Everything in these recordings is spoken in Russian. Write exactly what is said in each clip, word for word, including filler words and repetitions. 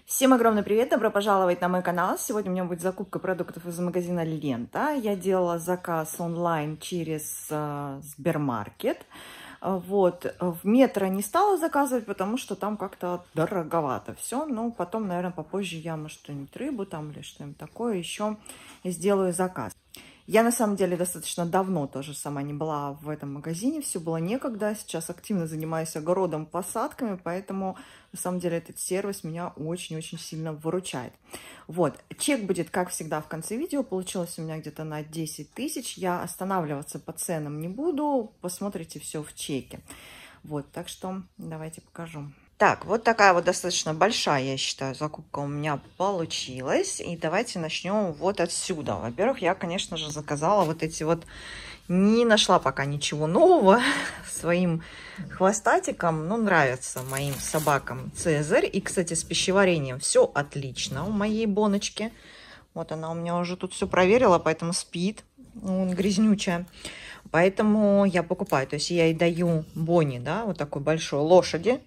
Всем огромный привет, добро пожаловать на мой канал. Сегодня у меня будет закупка продуктов из магазина Лента. Я делала заказ онлайн через э, Сбермаркет. Вот, в Метро не стала заказывать, потому что там как-то дороговато все. Ну, потом, наверное, попозже я, может, что-нибудь рыбу там или что-нибудь такое еще сделаю заказ. Я, на самом деле, достаточно давно тоже сама не была в этом магазине, все было некогда. Сейчас активно занимаюсь огородом, посадками, поэтому, на самом деле, этот сервис меня очень-очень сильно выручает. Вот, чек будет, как всегда, в конце видео. Получилось у меня где-то на десять тысяч. Я останавливаться по ценам не буду, посмотрите все в чеке. Вот, так что давайте покажу. Так, вот такая вот достаточно большая, я считаю, закупка у меня получилась. И давайте начнем вот отсюда. Во-первых, я, конечно же, заказала вот эти вот... Не нашла пока ничего нового своим хвостатиком. Ну, нравится моим собакам Цезарь. И, кстати, с пищеварением все отлично у моей Боночки. Вот она у меня уже тут все проверила, поэтому спит. Он грязнючая. Поэтому я покупаю. То есть я ей даю Бонни, да, вот такой большой лошади.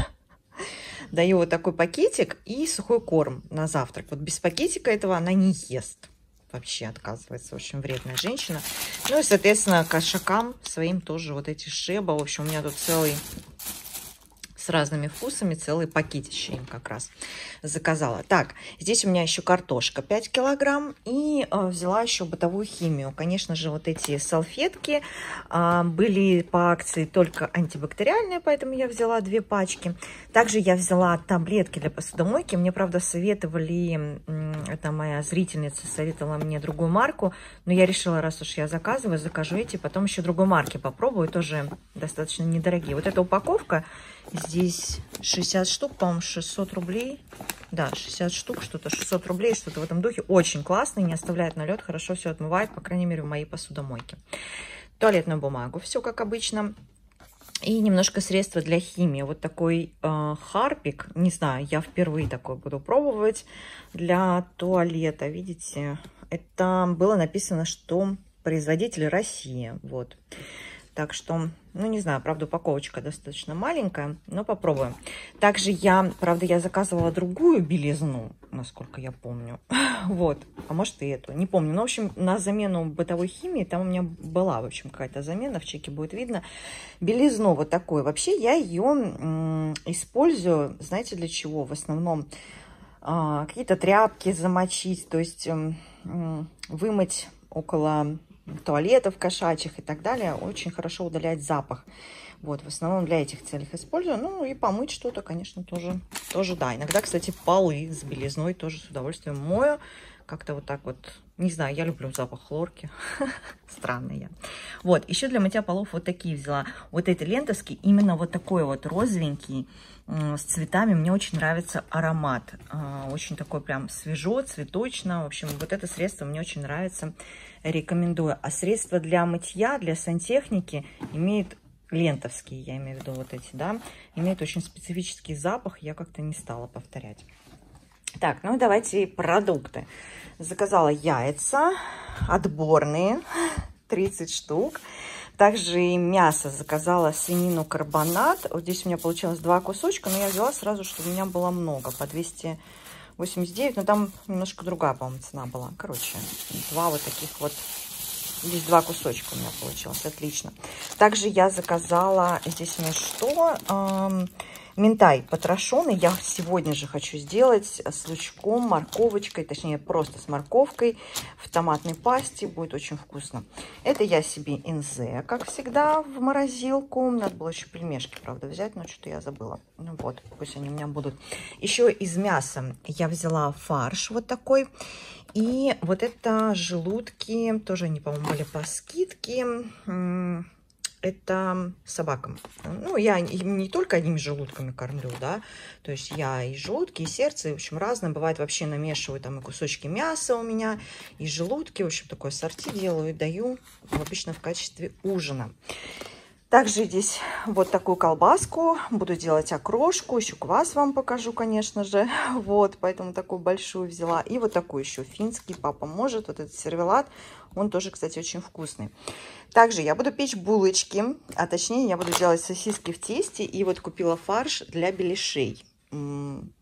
Даю вот такой пакетик и сухой корм на завтрак. Вот без пакетика этого она не ест. Вообще отказывается. Очень вредная женщина. Ну и, соответственно, кошакам своим тоже вот эти шеба. В общем, у меня тут целый... с разными вкусами, целый пакетище им как раз заказала. Так, здесь у меня еще картошка пять килограмм и э, взяла еще бытовую химию. Конечно же, вот эти салфетки э, были по акции только антибактериальные, поэтому я взяла две пачки. Также я взяла таблетки для посудомойки. Мне, правда, советовали, э, это моя зрительница советовала мне другую марку, но я решила, раз уж я заказываю, закажу эти, потом еще другой марки попробую, тоже достаточно недорогие. Вот эта упаковка, здесь шестьдесят штук, по-моему, шестьсот рублей. Да, шестьдесят штук, что-то шестьсот рублей, что-то в этом духе. Очень классный, не оставляет налет, хорошо все отмывает, по крайней мере, в моей посудомойке. Туалетную бумагу, все как обычно. И немножко средства для химии. Вот такой э, Харпик, не знаю, я впервые такой буду пробовать для туалета. Видите, это было написано, что производитель Россия. Вот. Так что, ну, не знаю, правда, упаковочка достаточно маленькая, но попробуем. Также я, правда, я заказывала другую белизну, насколько я помню. Вот, а может и эту, не помню. Ну, в общем, на замену бытовой химии там у меня была, в общем, какая-то замена, в чеке будет видно. Белизну вот такую. Вообще я ее использую, знаете, для чего? В основном э, какие-то тряпки замочить, то есть э, э, вымыть около... туалетов кошачьих и так далее, очень хорошо удаляет запах. Вот, в основном для этих целей использую. Ну, и помыть что-то, конечно, тоже, тоже да. Иногда, кстати, полы с белизной тоже с удовольствием мою. Как-то вот так вот, не знаю, я люблю запах хлорки. Странный я. Вот, еще для мытья полов вот такие взяла. Вот эти лентовские, именно вот такой вот розовенький, с цветами. Мне очень нравится аромат. Очень такой прям свежо, цветочно. В общем, вот это средство мне очень нравится. Рекомендую. А средства для мытья, для сантехники имеют лентовские, я имею в виду вот эти, да, имеют очень специфический запах. Я как-то не стала повторять. Так, ну давайте продукты. Заказала яйца отборные, тридцать штук. Также и мясо заказала, свинину карбонат. Вот здесь у меня получилось два кусочка, но я взяла сразу, чтобы у меня было много, по двести восемьдесят девять. Но там немножко другая, по-моему, цена была. Короче, два вот таких вот. Здесь два кусочка у меня получилось, отлично. Также я заказала, здесь у меня что? Эм, минтай потрошенный. Я сегодня же хочу сделать с лучком, морковочкой, точнее просто с морковкой в томатной пасте. Будет очень вкусно. Это я себе инзе, как всегда, в морозилку. Надо было еще пельмешки, правда, взять, но что-то я забыла. Ну вот, пусть они у меня будут. Еще из мяса я взяла фарш вот такой. И вот это желудки, тоже они, по-моему, были по скидке. Это собакам. Ну, я им не только одними желудками кормлю, да, то есть я и желудки, и сердце, и, в общем, разное. Бывает, вообще намешиваю там и кусочки мяса у меня, и желудки, в общем, такое ассорти делаю и даю обычно в качестве ужина. Также здесь вот такую колбаску. Буду делать окрошку. Еще квас вам покажу, конечно же. Вот, поэтому такую большую взяла. И вот такую еще финский. Папа может. Вот этот сервелат. Он тоже, кстати, очень вкусный. Также я буду печь булочки. А точнее, я буду делать сосиски в тесте. И вот купила фарш для беляшей.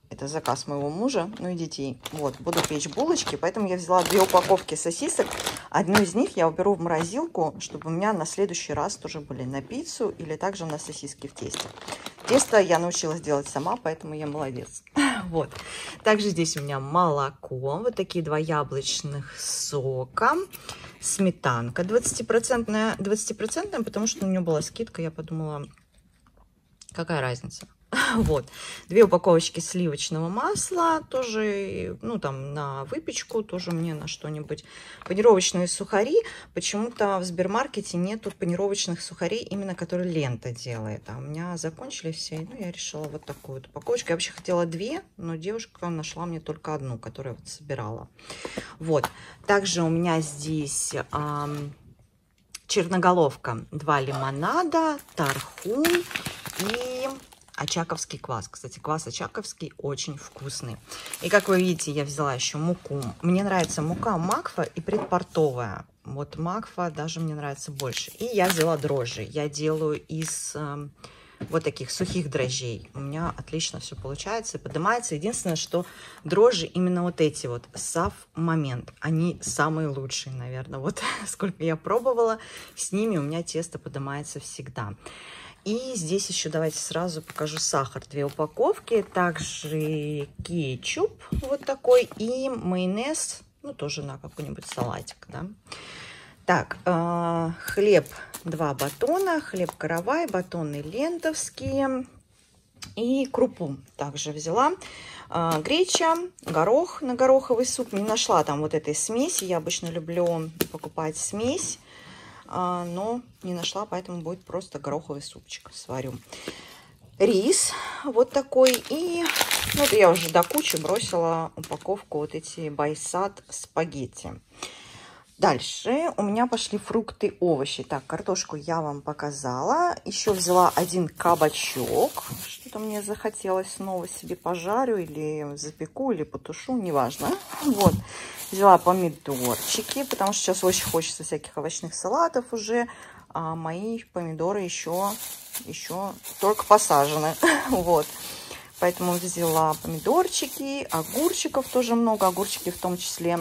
Это заказ моего мужа, ну и детей. Вот, буду печь булочки, поэтому я взяла две упаковки сосисок. Одну из них я уберу в морозилку, чтобы у меня на следующий раз тоже были на пиццу или также на сосиски в тесте. Тесто я научилась делать сама, поэтому я молодец. Вот. Также здесь у меня молоко, вот такие два яблочных сока, сметанка двадцатипроцентная, двадцатипроцентная, потому что у нее была скидка, я подумала, какая разница. Вот, две упаковочки сливочного масла, тоже, ну, там, на выпечку, тоже мне на что-нибудь. Панировочные сухари, почему-то в Сбермаркете нету панировочных сухарей, именно которые Лента делает. А у меня закончились все, ну, я решила вот такую вот упаковочку. Я вообще хотела две, но девушка нашла мне только одну, которую вот собирала. Вот, также у меня здесь... Эм, черноголовка, два лимонада, тархун и... очаковский квас. Кстати, квас очаковский очень вкусный. И как вы видите, я взяла еще муку. Мне нравится мука макфа и предпортовая. Вот макфа даже мне нравится больше. И я взяла дрожжи. Я делаю из э, вот таких сухих дрожжей. У меня отлично все получается и поднимается. Единственное, что дрожжи именно вот эти вот Сав Момент. Они самые лучшие, наверное. Вот сколько я пробовала, с ними у меня тесто поднимается всегда. И здесь еще давайте сразу покажу сахар. Две упаковки. Также кетчуп вот такой. И майонез. Ну, тоже на какой-нибудь салатик, да. Так, э, хлеб два батона. Хлеб каравай, батоны лентовские. И крупу также взяла. Э, греча, горох на гороховый суп. Не нашла там вот этой смеси. Я обычно люблю покупать смесь. Но не нашла, поэтому будет просто гороховый супчик сварю. Рис вот такой. И ну, это я уже до кучи бросила упаковку вот эти Байсад спагетти. Дальше у меня пошли фрукты, овощи. Так, картошку я вам показала. Еще взяла один кабачок. Что-то мне захотелось снова себе пожарю или запеку, или потушу, неважно. Вот. Взяла помидорчики, потому что сейчас очень хочется всяких овощных салатов уже. А мои помидоры еще, еще только посажены. Вот. Поэтому взяла помидорчики, огурчиков тоже много. Огурчики в том числе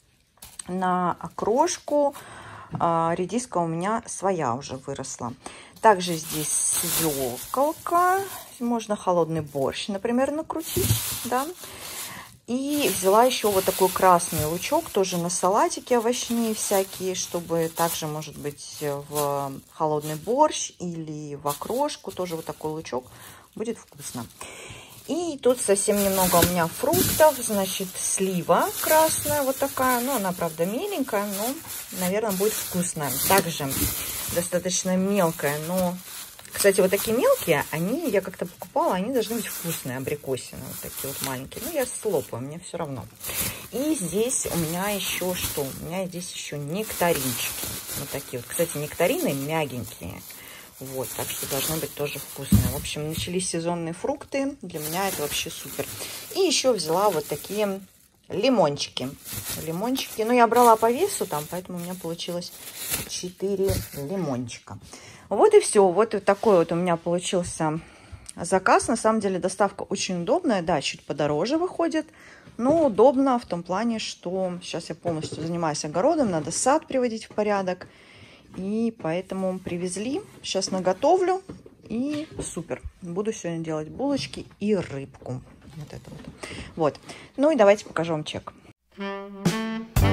на окрошку. А редиска у меня своя уже выросла. Также здесь свеколка. Можно холодный борщ, например, накрутить. Да? И взяла еще вот такой красный лучок, тоже на салатики овощные всякие, чтобы также, может быть, в холодный борщ или в окрошку. Тоже вот такой лучок, будет вкусно. И тут совсем немного у меня фруктов, значит, слива красная вот такая. Ну, она, правда, меленькая, но, наверное, будет вкусная. Также достаточно мелкая, но... Кстати, вот такие мелкие, они, я как-то покупала, они должны быть вкусные, абрикосины, вот такие вот маленькие. Ну, я слопаю, мне все равно. И здесь у меня еще что? У меня здесь еще нектаринчики. Вот такие вот. Кстати, нектарины мягенькие. Вот, так что должны быть тоже вкусные. В общем, начались сезонные фрукты. Для меня это вообще супер. И еще взяла вот такие лимончики. Лимончики. Ну, я брала по весу там, поэтому у меня получилось четыре лимончика. Вот и все. Вот такой вот у меня получился заказ. На самом деле доставка очень удобная. Да, чуть подороже выходит, но удобно в том плане, что сейчас я полностью занимаюсь огородом. Надо сад приводить в порядок. И поэтому привезли. Сейчас наготовлю. И супер. Буду сегодня делать булочки и рыбку. Вот это вот. Вот. Ну и давайте покажу вам чек.